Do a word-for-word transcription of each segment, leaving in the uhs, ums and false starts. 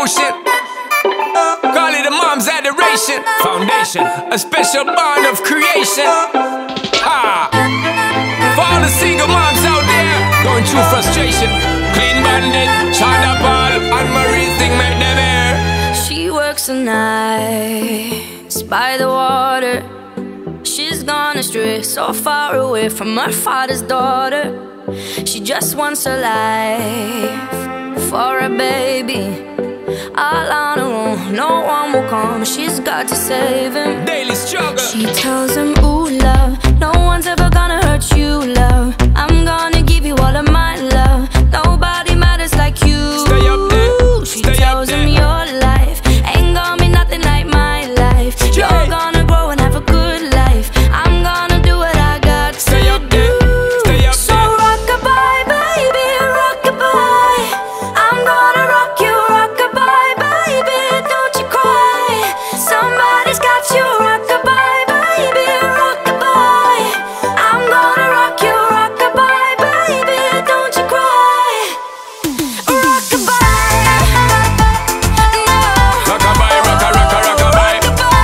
emotion. Call it a mom's adoration. Foundation, a special bond of creation. Ha! For all the single moms out there going through frustration, Clean Bandit, China Paul, and Marie thing make them air. She works the nights by the water. She's gone astray, so far away from her father's daughter. She just wants her life for a baby. All on her own, no one will come. She's got to save him. Daily struggle. She tells him, ooh, love, no one's ever gonna hurt you, love. I'm gonna give you all of my love. Nobody matters like you. Stay up there. She Stay tells up him there. your life ain't gonna be nothing like my life. Yeah. You're gonna grow and have a good life. I'm gonna do what I got Stay to up there. do. Stay up So there. rock-a-bye, baby, rock-a-bye. I'm gonna rock you, rock-a-bye, baby, don't you cry. Somebody's got you, rock-a-bye, baby, rock-a-bye. I'm gonna rock you, rock-a-bye, baby, don't you cry. Rock-a-bye, no. Rock-a-bye, rocka, rocka, rock-a-bye.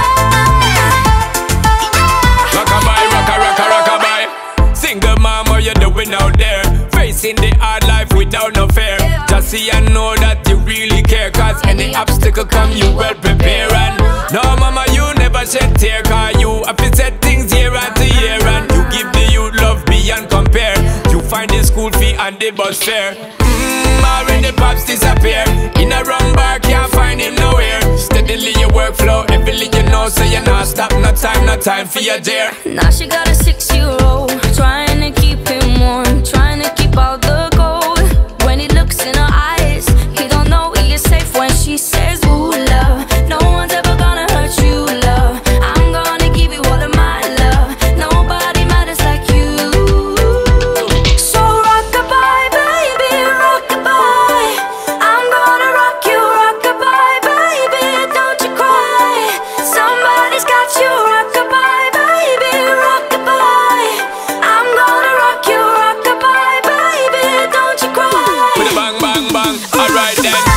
Rock-a-bye, rocka, rocka, rock-a-bye. Single mom, what you doing out there? Facing the hard life without no fear. Just see and know that you really care. Cause any obstacle come, you well prepare. And no mama, you never shed tear. Cause you have to set things year after year. And you give the youth love beyond compare. You find the school fee and the bus fare. Mmm, already pops disappear. In a wrong bar, can't find him nowhere. Steadily your workflow, everything you know. So you not stop, no time, no time for your dear. Now she got a six-year-old, trying to keep him warm, trying to keep out the cold. When he looks in her eyes, he don't know he is safe when she says, ooh, love, no one's ever gonna hurt you, love. I'm gonna give you all of my love. Nobody matters like you. So rock-a-bye, baby, rock-a-bye. I'm gonna rock you, rock-a-bye, baby, don't you cry. Somebody's got you, rock-a-bye, baby, rock-a-bye. I'm gonna rock you, rock-a-bye, baby, don't you cry. With a bang, bang, bang, alright then. No.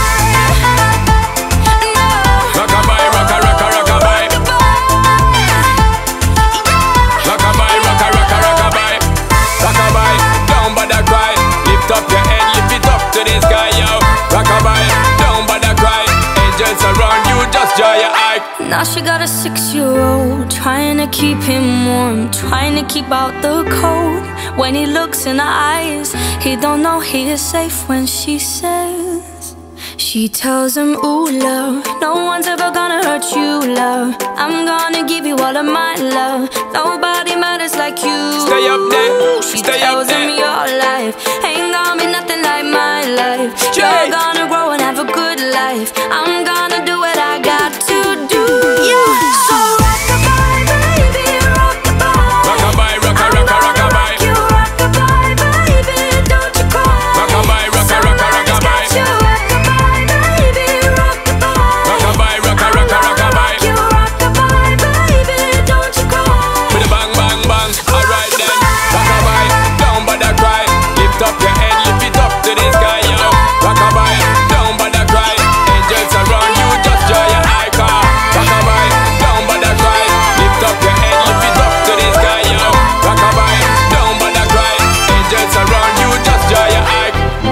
Rock-a-bye, rocka, rocka, rock-a-bye. Rock-a-bye, rocka, rocka, rock-a-bye. Rock-a-bye, don't bother cry. Lift up your head, lift it up to the sky, yo. Rock-a-bye, don't bother cry. Angels around you, just draw your eye. Now she got a six-year-old, trying to keep him warm, trying to keep out the cold. When he looks in her eyes, he don't know he is safe when she says. She tells him, ooh, love, no one's ever gonna hurt you, love. I'm gonna give you all of my love. Nobody matters like you. Stay up there, She stay tells up there. him your life ain't gonna be nothing like my life. Jay. You're gonna grow and have a good life. I'm gonna do what I got to do. Yeah. So rock-a-bye, baby, rock-a-bye. Rock-a-bye, rocka, rocka, rock-a-bye. You rock-a-bye, baby, don't you cry. Rock-a-bye, rocka, rocka, rock-a-bye. You rock-a-bye, baby, rock-a-bye. Rock-a-bye, rocka, rocka, rock-a-bye. You rock-a-bye, baby, don't you cry. With a bang, bang, bang, alright then. Rock-a-bye, don't bother cry. Lift up your head, lift it up to the sky, yo. Rock-a-bye, don't bother cry. Angels around you, just draw your eye car. Rock-a-bye, don't bother cry. Lift up your head, lift it up to the sky, yo. Rock-a-bye, don't bother cry. Angels around you, just draw your eye.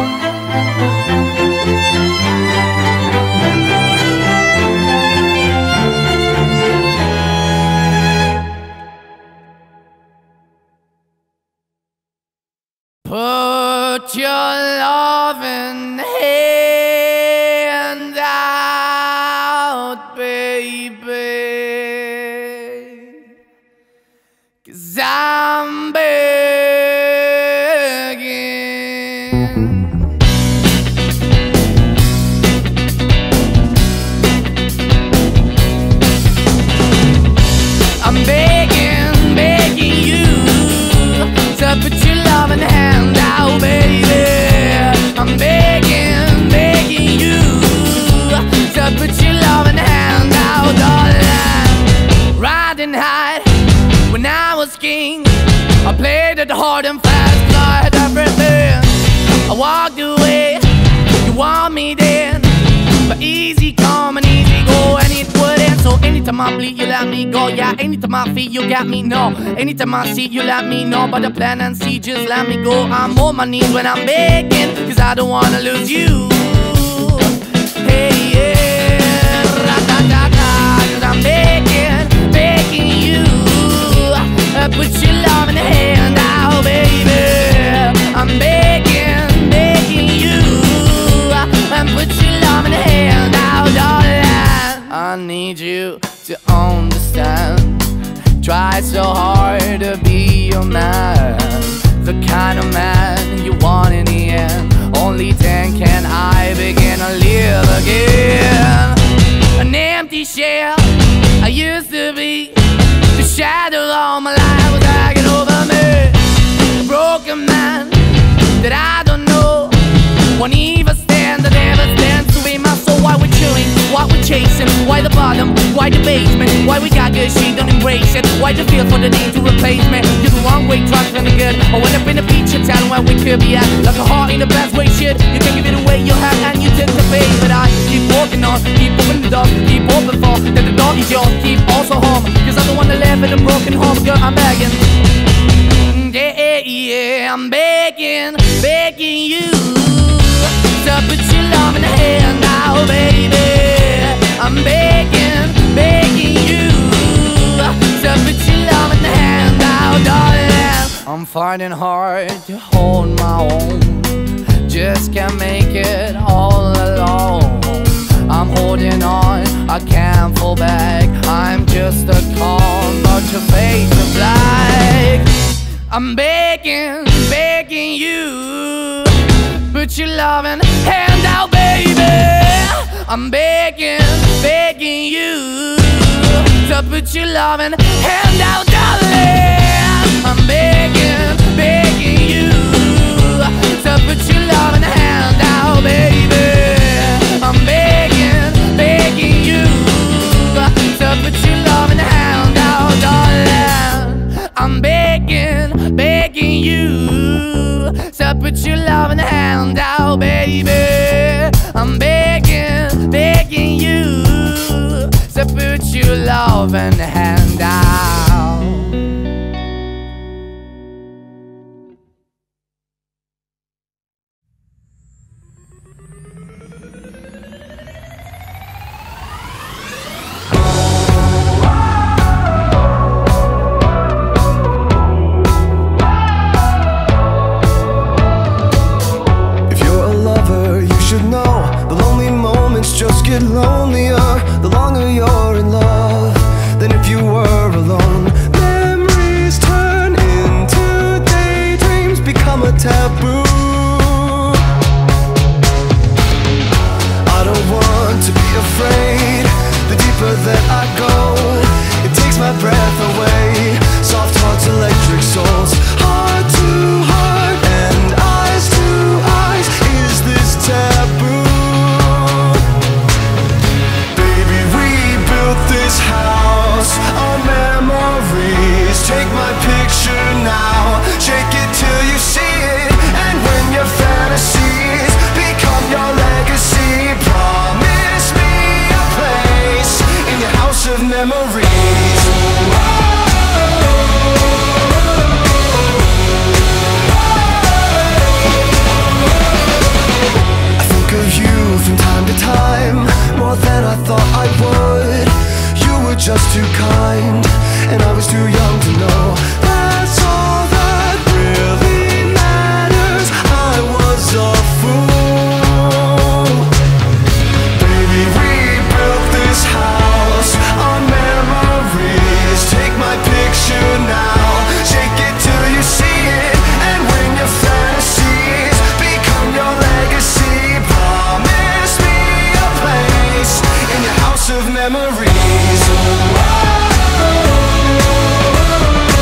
Put your loving hand out, baby, 'cause I'm begging. I'm begging, begging you to put your loving hand out, baby. I'm begging, begging you to put your loving hand out, darling. Riding high when I was king, I played it hard and fast, 'cause I had everything. I walked away, you want me then. But easy come and easy go, and it wouldn't. So anytime I bleed, you let me go. Yeah, anytime I feel, you got me, no. Anytime I see, you let me know. But the plan and see, just let me go. I'm on my knees when I'm begging, cause I don't wanna lose you. Hey, yeah, ra-da-da-da, cause I'm begging, begging you. uh, Put your love in the hand out, baby. I'm begging, begging you. uh, Put your love in the hand out, darling. I need you to understand. Try so hard to be your man, the kind of man you want in the end. Only then can I begin to live again. An empty shell I used to be, the shadow all my life was hanging over me. A broken man that I don't know, won't even stand, that never stands to be my soul. Why we're chilling, why we're chasing, why the bottom, why the basement, why we got good, she don't embrace it. Why the feel for the need to replace me? You're the wrong way, trying to the good. I went up in the feature town where we could be at, like a heart in the best way, shit. You can give it away, you have, and you take the bait. But I keep walking on, keep opening the door, keep open for that the door is yours, keep also home. Cause I'm the one that live in a broken home, girl, I'm begging. Yeah, yeah, yeah, I'm begging, begging you to put your love in the hand now, baby. I'm begging, begging you to put your love in the hand now, darling. I'm fighting hard to hold my own, just can't make it all alone. I'm holding on, I can't fall back. I'm just a call, but your face is black. I'm begging, begging you, put your loving hand out, baby. I'm begging, begging you to put your loving hand out, darling. I'm begging, begging you to put your loving hand out, baby. I'm begging, begging you to put your loving hand out, darling. I'm begging, begging you to put your loving hand out, baby. I'm begging, begging you to put your loving hand out. Just get lonelier the longer you're in love than if you were alone. Memories turn into daydreams, become a taboo. I don't want to be afraid. The deeper that I go, it takes my breath away. Soft hearts, electric souls, heart to heart and eyes to eyes. Is this taboo? This house of memories, take my picture now, shake it till you see it, and when your fantasies become your legacy, promise me a place in your house of memories. I think of you from time to time, more than I thought I would. Just too kind, and I was too young to know that's all that really matters. I was a fool. Baby, we built this house on memories. Take my picture now, shake it till you see it, and when your fantasies become your legacy, promise me a place in your house of memories.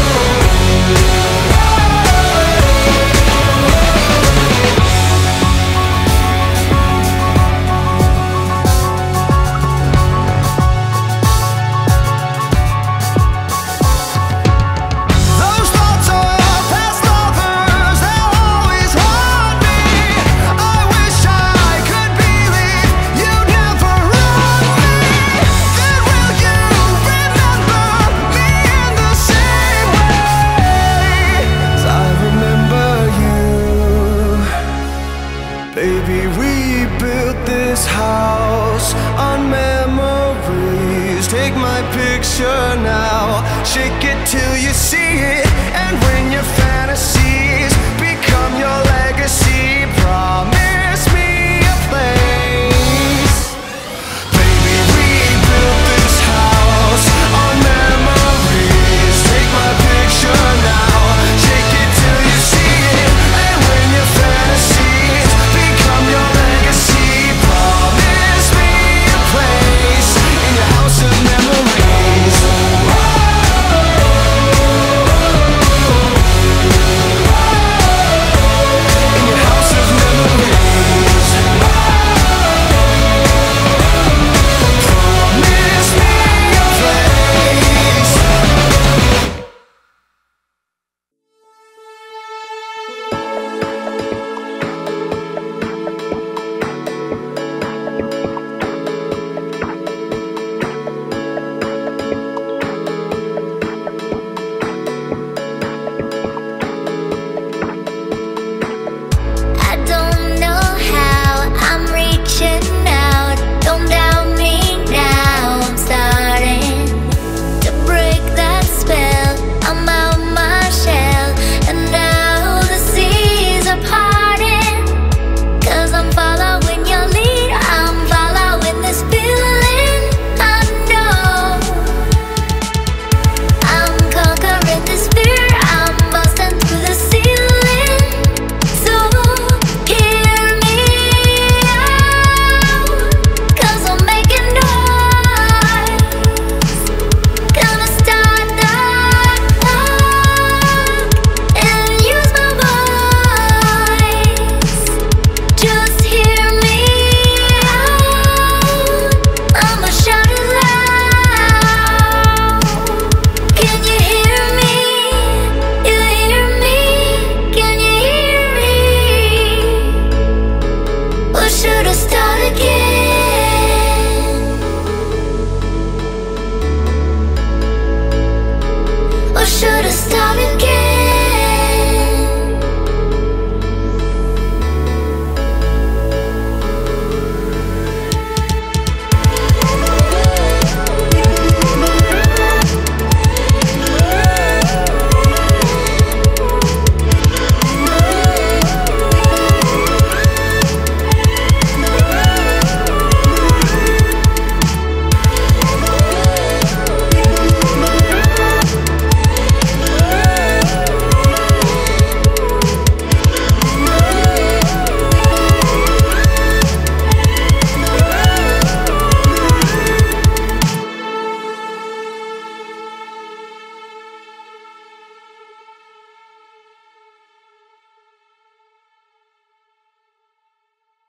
this house on memories. Take my picture now, shake it till you see it. And when you're found